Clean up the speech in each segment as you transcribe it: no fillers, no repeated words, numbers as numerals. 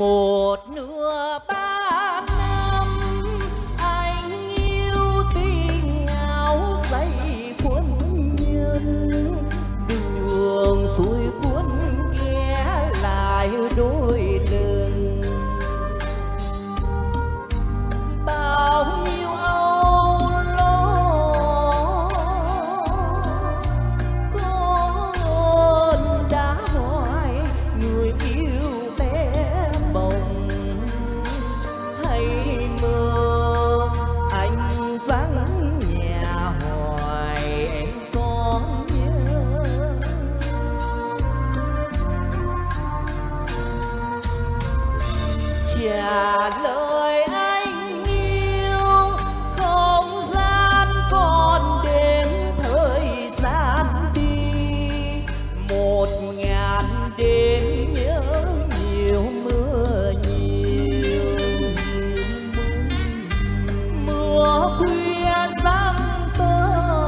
một nửa ba năm anh yêu tình áo say quân nhân, đường xuôi cuốn ghé lại đôi lần. Bao nhiêu âu lo con đã hỏi người yêu bé bồng, hay mơ anh vắng nhà hoài em còn nhớ. Trả lời anh yêu không gian còn đến thời gian đi, 1000 đến nhớ nhiều mưa nhiều. Mưa khuya giăng tơ,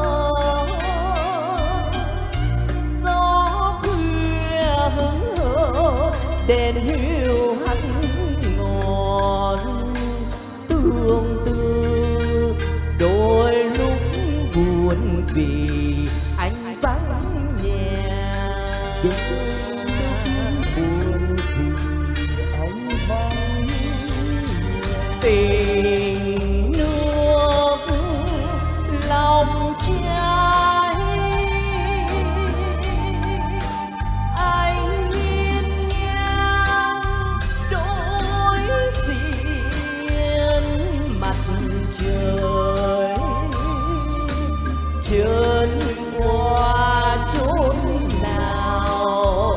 gió khuya hững hờ, đèn hiu hắt ngọn tương tư. Đôi lúc buồn vì anh vắng nhà, buồn vì anh vắng nhà. Tình nước lòng trai anh nghiêng ngang đối diện mặt trời, trơn qua chốn nào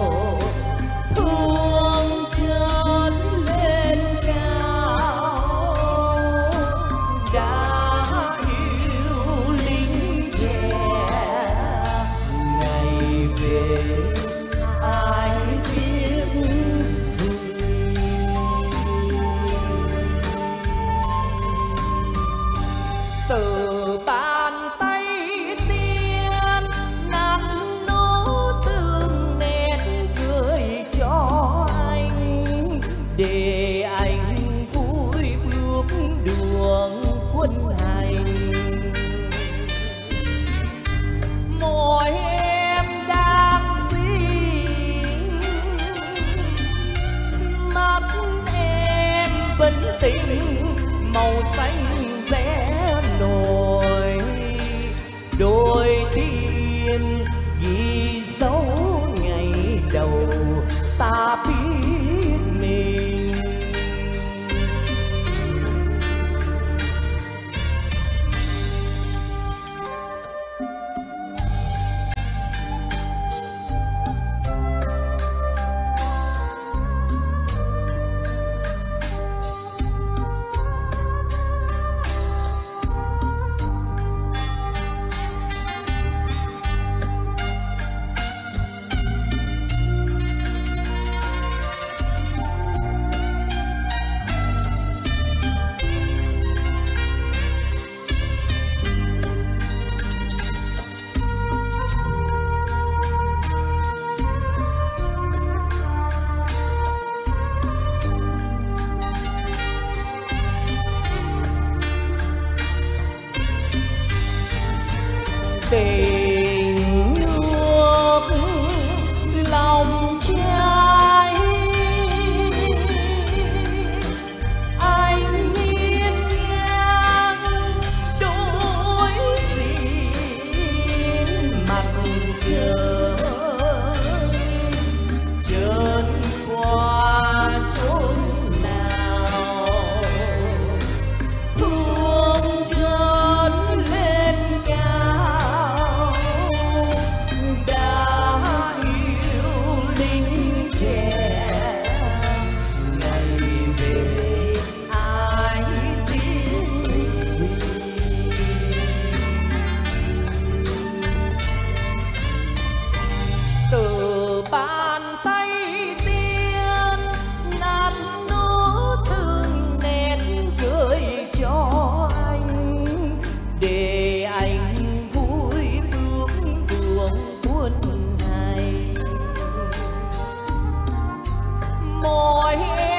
thương trơn lên cao. Đã yêu lính trẻ ngày về ai biết gì. Từ bàn tay tiên nắn nốt từng nét gửi cho anh, để anh vui bước đường quân hành. Môi em đang xinh, mắt em vẫn tình màu xanh vẽ nổi. Đôi tim ghi dấu ngày đầu ta biết mình. Tình nước lòng trai anh nghiêng ngang đối diện mặt trời, trơn qua chốn nào thương trơn lên cao. Đã yêu lính trẻ ngày về ai biết gì. Từ bàn tay tiên nắn nốt từng nét gửi cho anh, để anh vui bước đường quân hành. Môi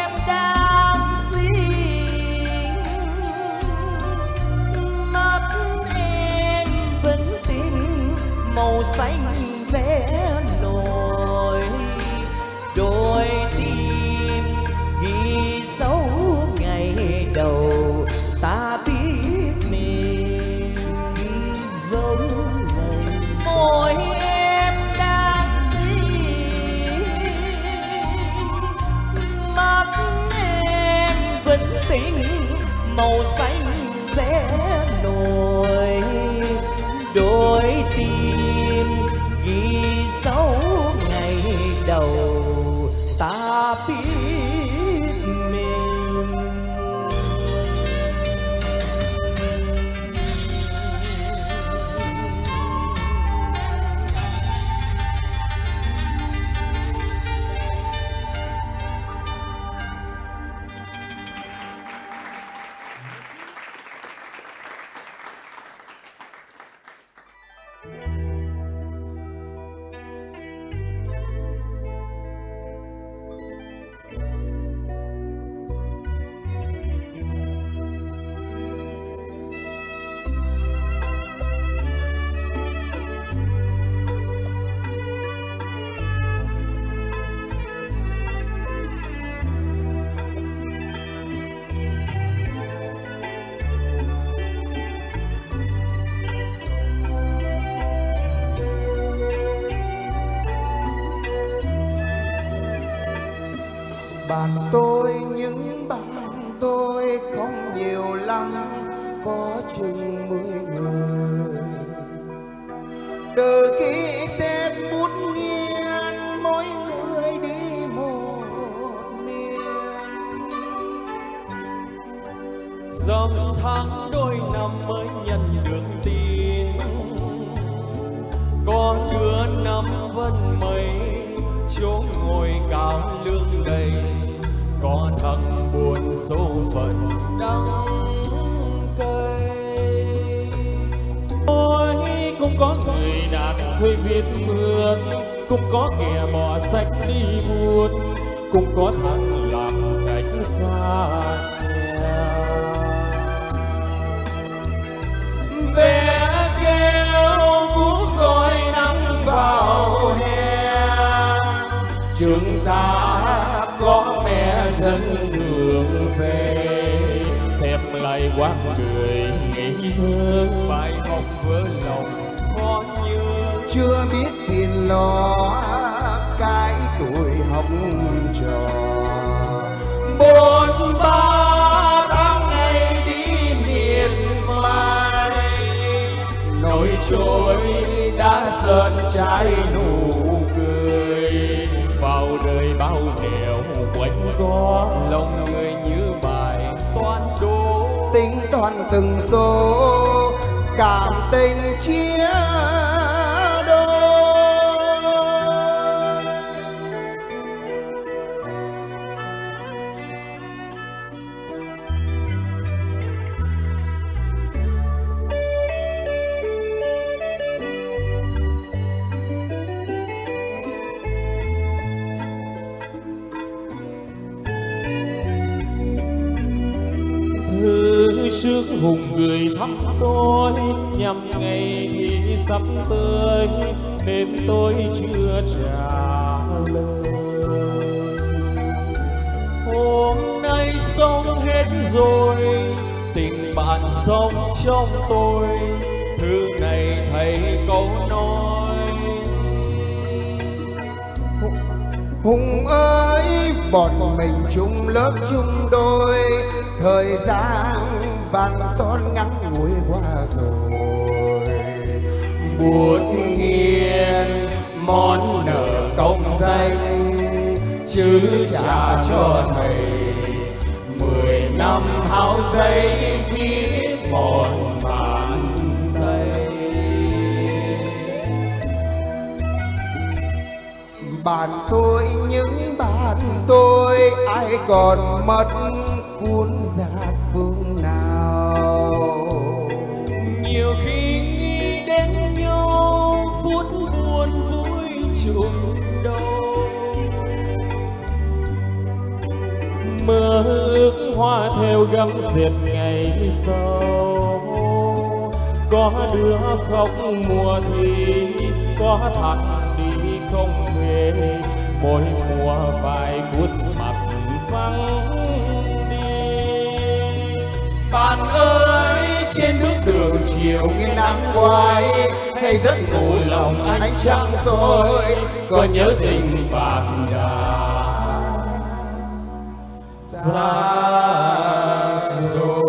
Bạn tôi, những bạn tôi không nhiều lắm, có chừng 10 người. Từ khi xếp bút nghiêng, mỗi người đi một miền. Dăm tháng đôi năm mới nhận được tin, có đứa năm vẫn mây chỗ ngồi cao lương đầy, có thằng buồn số phận đắng cay. Ôi cũng có người đàn thuê viết mượn, cũng có kẻ bỏ sách đi buôn, cũng có thằng làm cảnh xa nhà. Ve kêu vũ coi nắng vào hè, Trường Sa có mẹ dẫn đường về, thèm lại quán cười ngây thơ, bài học vỡ lòng khó nhớ. chưa biết phiền lo cái tuổi học trò. 43 tháng ngày đi miền mai, Nổi trôi đã sơn trái nụ cười. vào đời bao nẻo quanh co, lòng người như bài toán đố, Tính toán từng số, cảm tình chia đôi. thư trước hùng người thăm tôi, nhằm ngày thì sắp tới nên tôi chưa trả lời. hôm nay sống hết rồi, tình bạn sống trong tôi, thư này thầy câu nói. Hùng ơi, bọn mình chung lớp chung đôi, thời gian bàn son ngắn ngủi qua rồi. Buồn nghiền món nợ công danh, chứ trả cho thầy 10 năm hao giấy viết một bàn tay. Bạn tôi, những bạn tôi, ai còn mất cuốn dạt phương nào. Nhiều khi nghĩ đến nhau, phút buồn vui chung đôi. Mơ ước hoa theo gấm dệt ngày sau, có đứa khóc mùa thì có thằng đi không về, mỗi mùa vài phút mặt vắng đi. Bạn ơi, trên bước đường chiều nghiêng nắng quay, hay giấc ngủ lòng ánh trăng soi, có nhớ tình bạn đã xa rồi.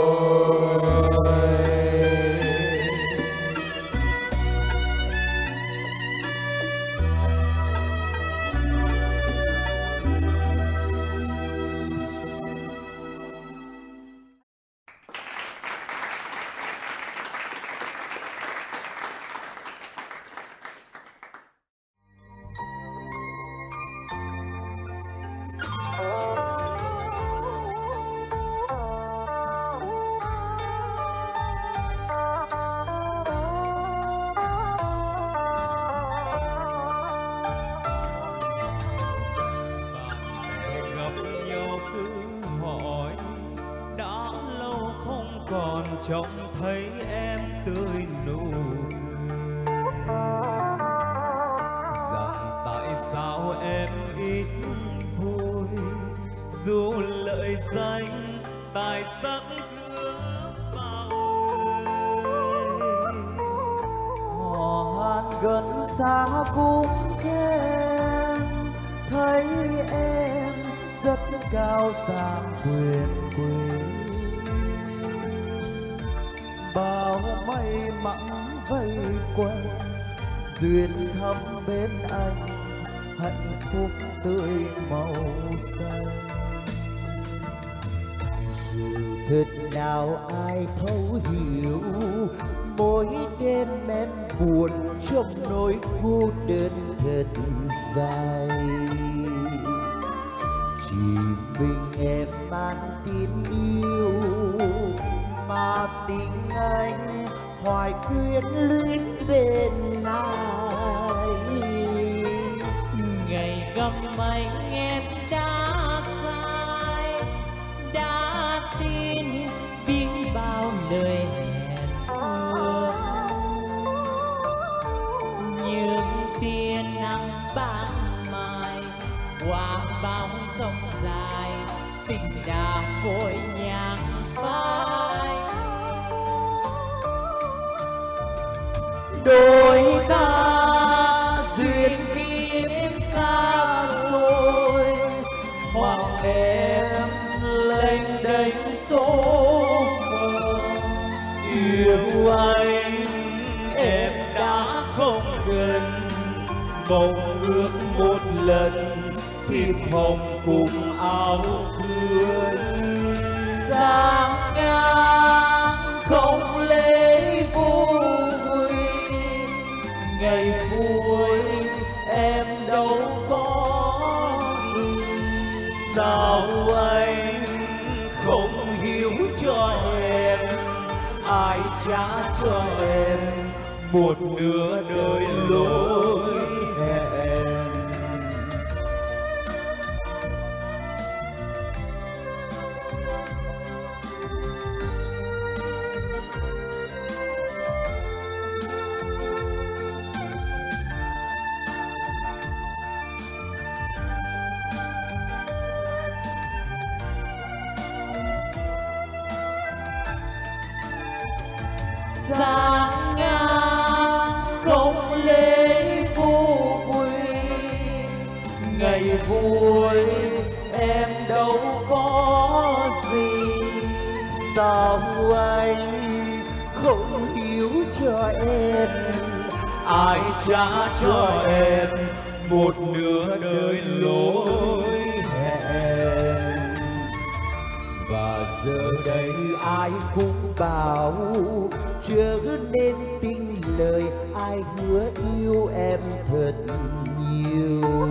còn trông thấy em tươi nụ cười, rằng tại sao em ít vui, dù lợi danh tài sắc giữa bao người. Hò hát gần xa cũng khen, thấy em rất cao sang quyền quý. Bao may mắn vây quanh, duyên thắm bên anh, hạnh phúc tươi màu xanh. Dù thật nào ai thấu hiểu, mỗi đêm em buồn trong nỗi cô đơn thật dài. Chỉ mình em mang tin yêu, mà tình anh hoài quyến luyến bên ai. Ngày gặp anh em đã sai, đã tin biết bao lời hẹn ước. Nhưng tia nắng ban mai qua bóng sông dài, tình đã vội nhạt phai. Đôi ta duyên kiếp xa xôi, hoặc em lênh đênh số phận. Yêu anh em đã không gần, mong ước một lần thiệp hồng cùng áo cưới. Sang ngang không lấy vui, ngày vui em đâu có gì. Sao anh không hiểu cho em, ai trả cho em một nửa đời lối hẹn. Sang ngang không lấy vui, ngày vui em đâu có gì. Sao anh không hiểu cho em, Ai trả cho em một nửa đời lối hẹn. và giờ đây ai cũng bảo chưa nên tin lời ai hứa yêu em thật nhiều.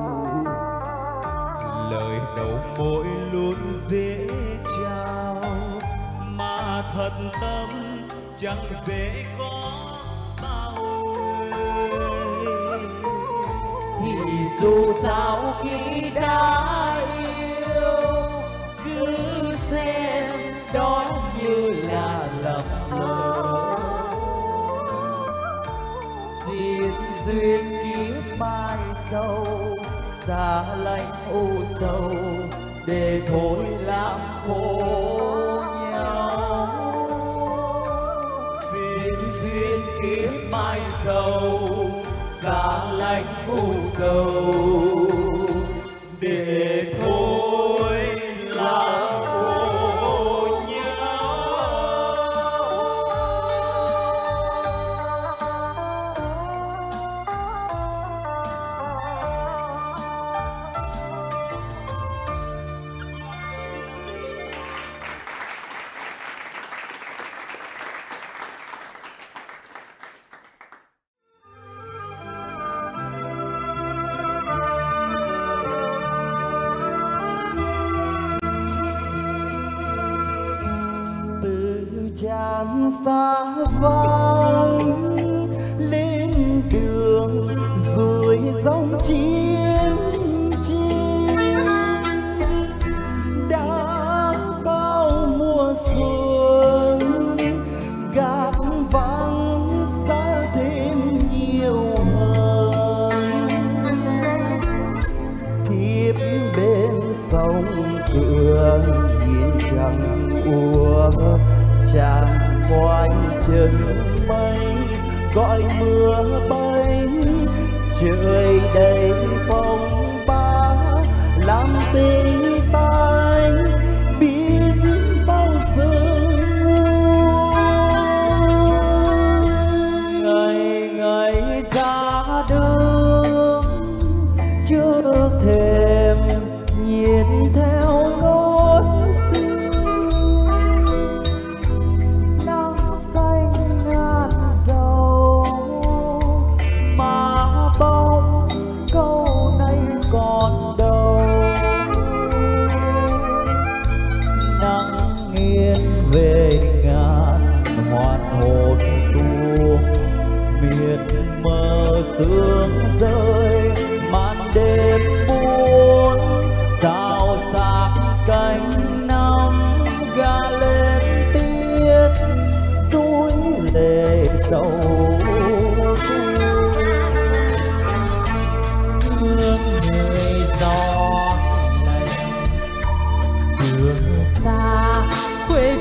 Lời đầu môi luôn dễ trao, mà thật tâm chẳng dễ có bao người. Thì dù sao khi đã yêu, cứ xem đó như là lầm lỡ. Xin duyên kiếp mai sau, xa lánh u sầu, để thôi làm khổ nhau. Xin duyên kiếp mai sau, xa lánh u sầu, để thôi làm khổ nhau. Chán xa vắng lên đường rồi dòng chiến chinh, đã bao mùa xuân gác vắng xa thêm nhiều hơn. Thiếp bên sông cửa nhìn trăng úa, chàng quanh chân mây gọi mưa bay, trời đầy phong ba làm tình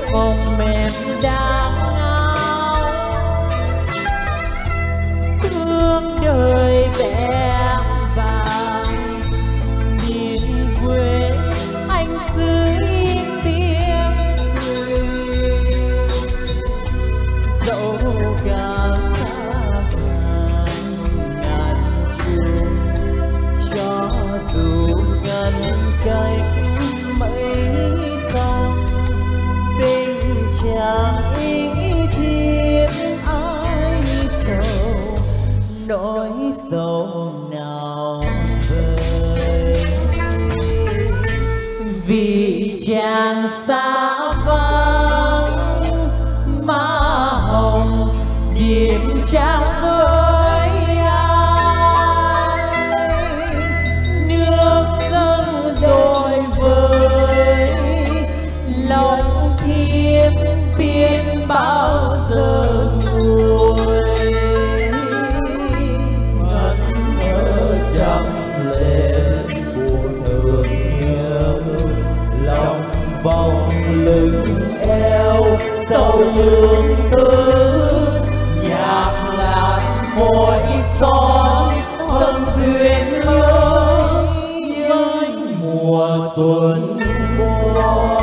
phòng mềm đang ngao, thương đời bẽn vàng nhìn quê anh dưới tiếng cười. Dẫu cả xa ngàn trường, cho dù ngăn cách mấy dòng, tình chẳng ý thiết ai sầu, nỗi sầu nào vơi. Vì chàng xa vắng má hồng điểm trang với ai, nước dâng rồi vơi lòng thiếp biết bao giờ nguôi. ngẩn ngơ trăm lên buồn thương nhớ, lòng vòng lưng eo sầu lương tư, nhạc lạc mỗi son dần duyên nhớ những mùa xuân qua.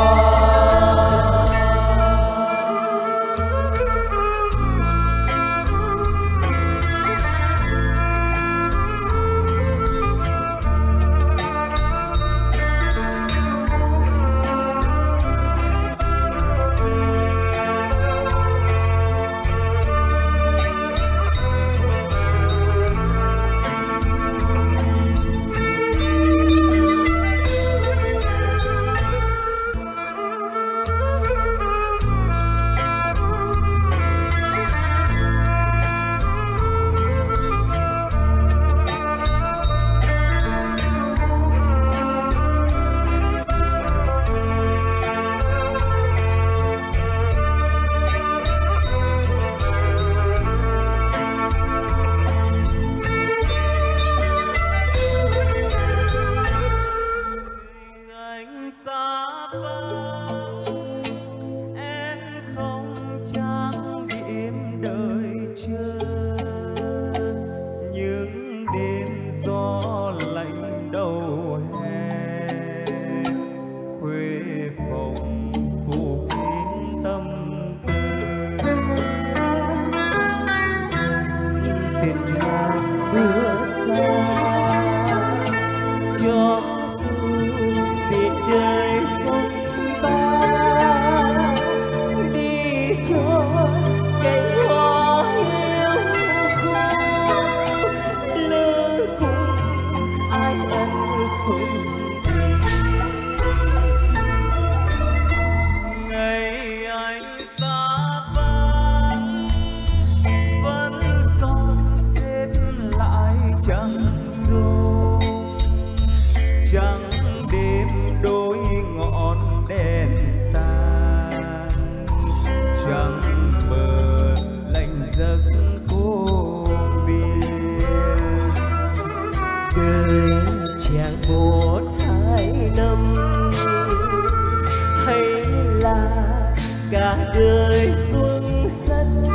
cả đời xuân xanh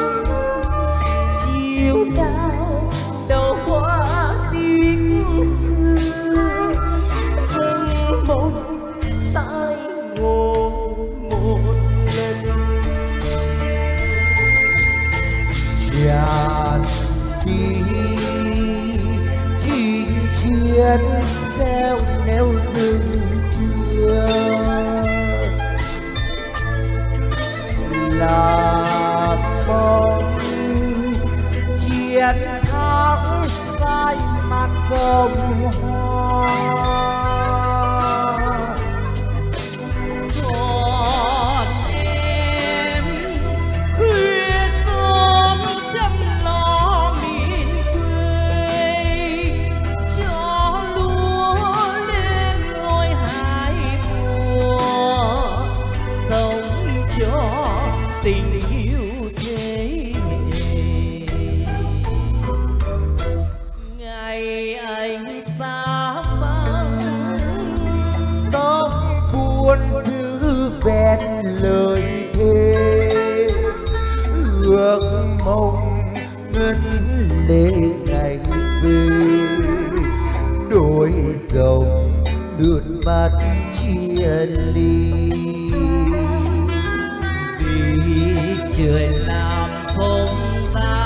chiều nào đầu hoa tiếng xưa vẫn mong tai ngộ một lần tràn đi chinh chiến gieo neo rừng khuya là mong chiến thắng gai mặt vòng hoa còn em khuya sớm chăm lo miền quê cho lúa lên ngôi hai mùa sống cho tình yêu thế ngày anh xa lời thề ước mong ngân lệ ngày về đôi dòng nước mắt chia ly. Vì trời làm phong ta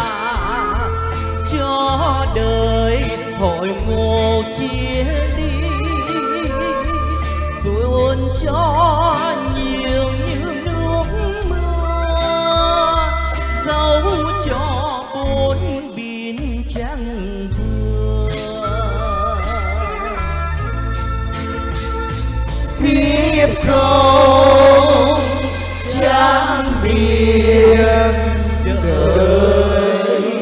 cho đời hội ngộ chia ly, tuôn cho nhiều như nước mưa, dấu cho bốn biển trắng vừa. Thiếp không chẳng biết đời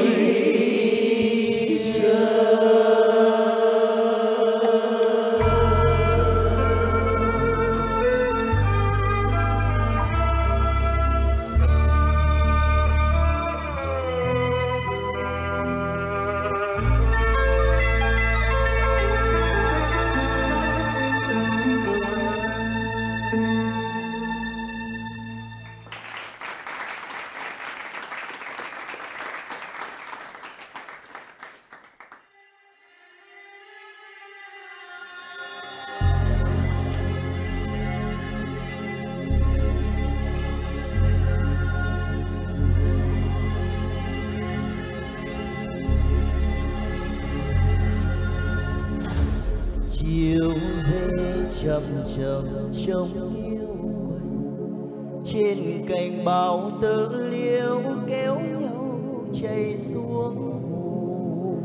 chiều về chậm chậm trong yêu quanh trên cành bao tơ liễu kéo nhau chảy xuống hồ.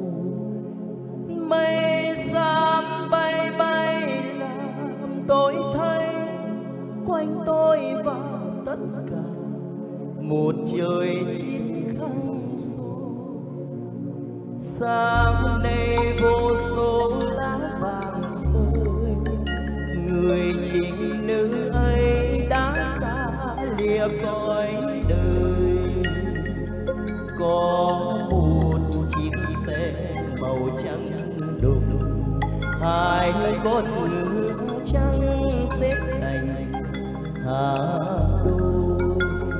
Mây xám bay bay làm tôi thấy quanh tôi và tất cả một trời chín khăng số. Sáng nay vô số lá vàng rơi, người chính nữ ấy đã xa lìa cõi đời. Có một chiếc xe màu trắng đục, hai con ngựa trắng xếp thành hàng đôi,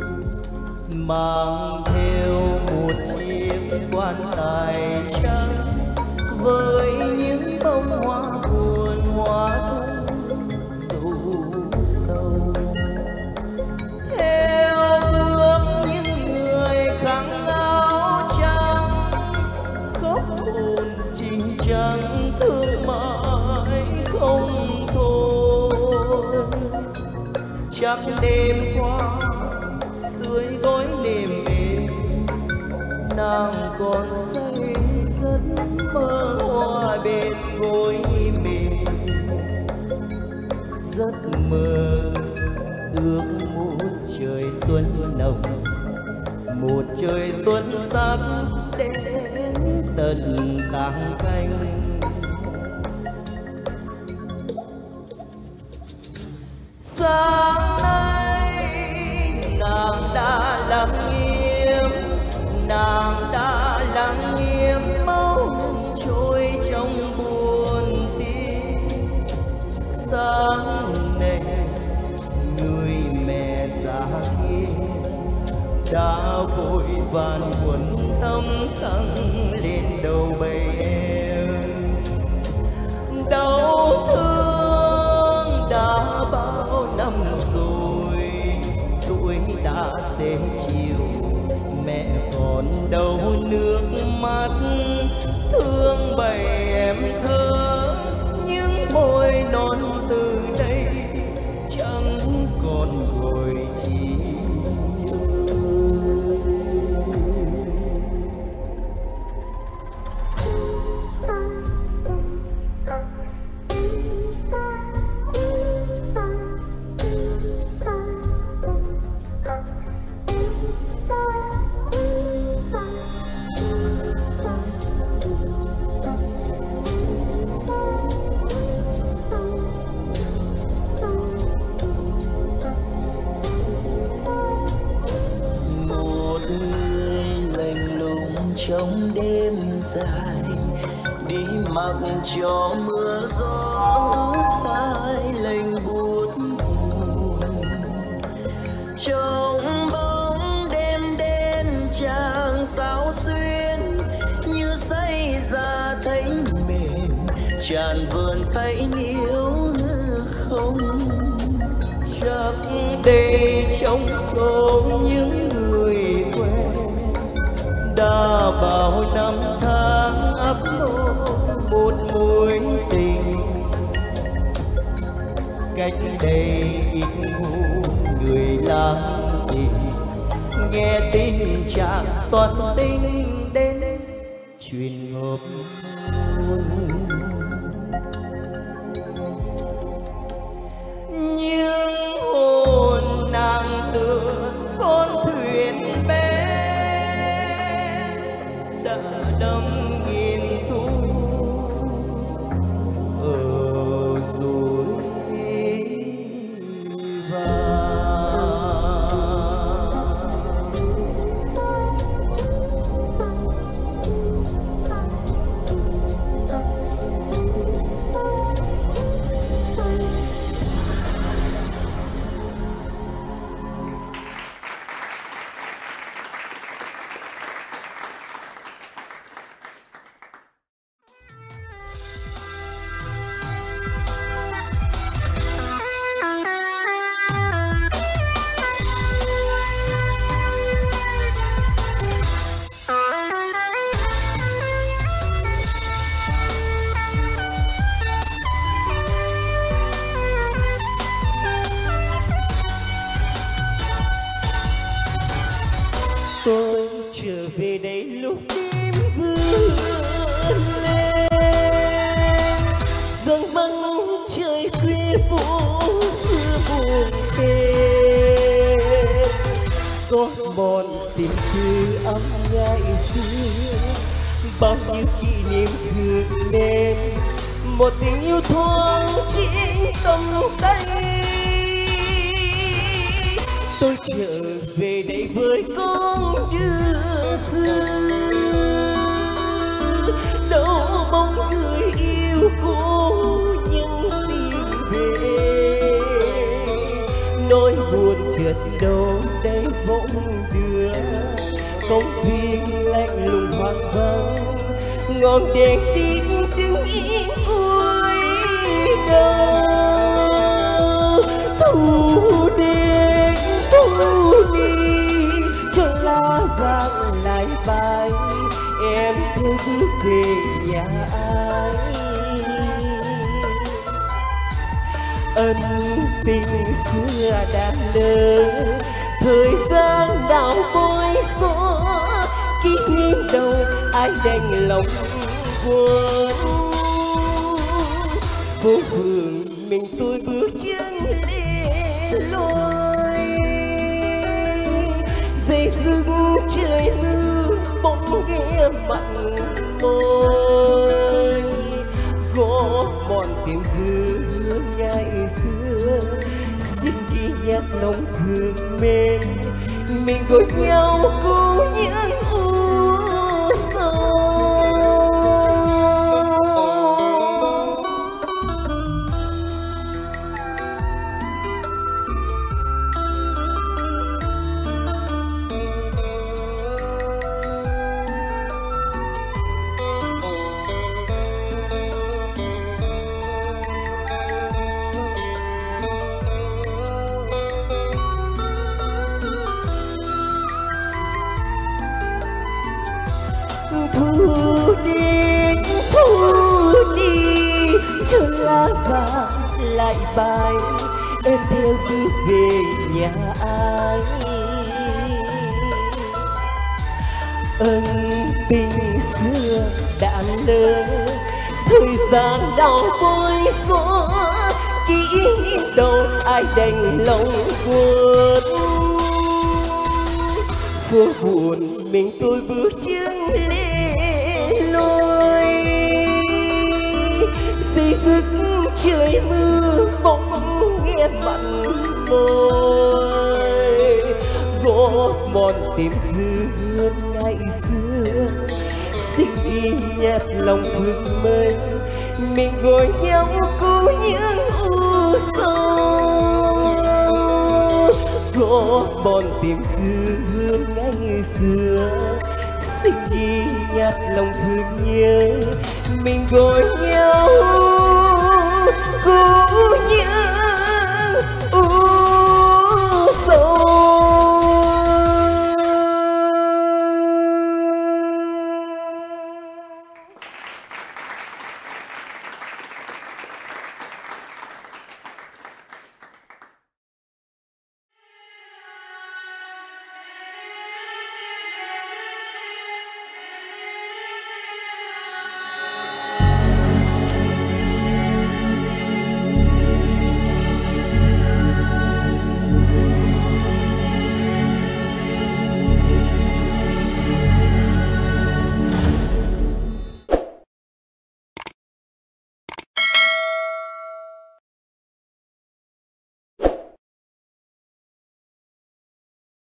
mang theo một chiếc quan tài trắng với những bông hoa buồn hoa tung rủ sâu. Theo bước những người khăn áo trắng khóc buồn chinh trắng thương mãi không thôi. Chắc đêm qua dưới gối nệm mềm nàng còn say giấc mơ hoa bên gối mềm, giấc mơ ước một trời xuân nồng, một trời xuân sắc đến tận tàng canh. Sáng nay nàng đã lặng im, nàng đã lặng im máu trôi trong buồn tim. Sáng nay người mẹ già kia đã vội vàng quần thâm thăng lên đầu bầy em. Đau thương đã bao năm rồi, tuổi đã xế chiều, mẹ còn đâu nước mắt thương bầy em thơ. Những môi non từ đây chẳng còn gội chi trong đêm dài, đi mặc cho mưa gió ướt vai lênh buốt buồn. tràn vườn cây níu hư không. Chắc đây trong số những người quen đã bao năm tháng ấp nô một mối tình. Cách đây ít hôm người làm gì nghe tin chàng toàn tình đến truyền ngọc Nhưng hồn nàng tựa con thuyền bé đã đâm nghìn thu ở suối vàng. tôi trở về đây lúc đêm vươn lên dâng băng trời khuya phố xưa buồn đêm có một tình thư ấm ngày xưa bao nhiêu kỷ niệm thương nên một tình yêu thoáng trên tầm tay. Tôi trở về đây với con đưa xưa đâu bóng người yêu cố nhưng tìm về nỗi buồn chợt đâu đây bỗng đưa công viên lạnh lùng hoang vắng ngọn đèn tin đứng yên cuối đầu thu đêm thu đi cho lá vàng lại bay em cứ bước về nhà ai ân tình xưa đã lỡ thời gian đảo bối xóa kỷ niệm đâu ai đành lòng quên phố phường mình tôi bước chân lê lối dây dưng trời mưa bóng nghe mặn môi có mòn tiếng dư ngày xưa xin ghi nhắc lòng thương mến mình gọi nhau cố những u sầu. Thu đi cho lá vàng lại bay em theo bước về nhà ai ân tình xưa đã lỡ thời gian đau bối xóa kỷ niệm đâu ai đành lòng quên phố buồn mình tôi bước chân lên lối xây dựng trời mưa bóng nghe mặn môi gõ mòn tìm dư ngày xưa xin ghi nhắc lòng thương mình mình gọi nhau cố những u sầu gõ mòn tìm dư ngày xưa xin ghi nhắc lòng thương nhớ mình gọi